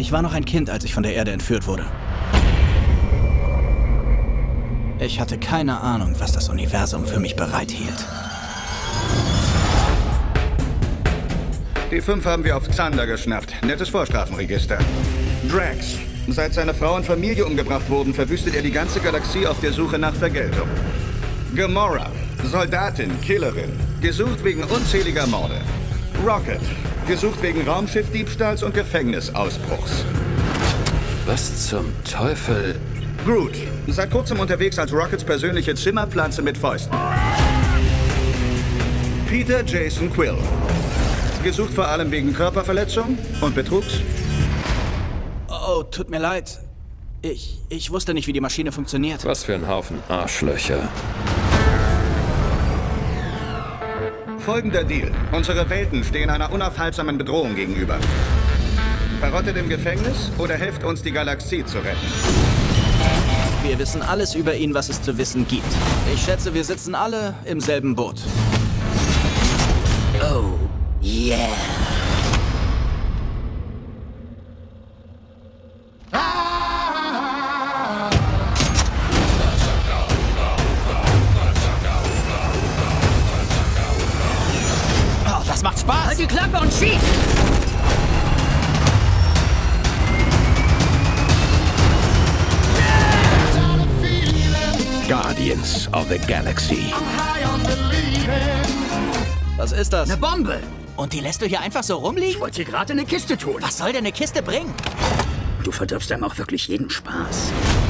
Ich war noch ein Kind, als ich von der Erde entführt wurde. Ich hatte keine Ahnung, was das Universum für mich bereithielt. Die 5 haben wir auf Xander geschnappt. Nettes Vorstrafenregister. Drax. Seit seine Frau und Familie umgebracht wurden, verwüstet er die ganze Galaxie auf der Suche nach Vergeltung. Gamora. Soldatin, Killerin. Gesucht wegen unzähliger Morde. Rocket. Gesucht wegen Raumschiffdiebstahls und Gefängnisausbruchs. Was zum Teufel? Groot. Seit kurzem unterwegs als Rockets persönliche Zimmerpflanze mit Fäusten. Peter Jason Quill. Gesucht vor allem wegen Körperverletzung und Betrugs. Oh, tut mir leid. Ich wusste nicht, wie die Maschine funktioniert. Was für ein Haufen Arschlöcher. Folgender Deal. Unsere Welten stehen einer unaufhaltsamen Bedrohung gegenüber. Verrottet im Gefängnis oder helft uns, die Galaxie zu retten? Wir wissen alles über ihn, was es zu wissen gibt. Ich schätze, wir sitzen alle im selben Boot. Oh, yeah. Oh, das macht Spaß! Halt die Klappe und schieß! Guardians of the Galaxy. Was ist das? Eine Bombe! Und die lässt du hier einfach so rumliegen? Ich wollte sie gerade in eine Kiste tun. Was soll denn eine Kiste bringen? Du verdirbst einem auch wirklich jeden Spaß.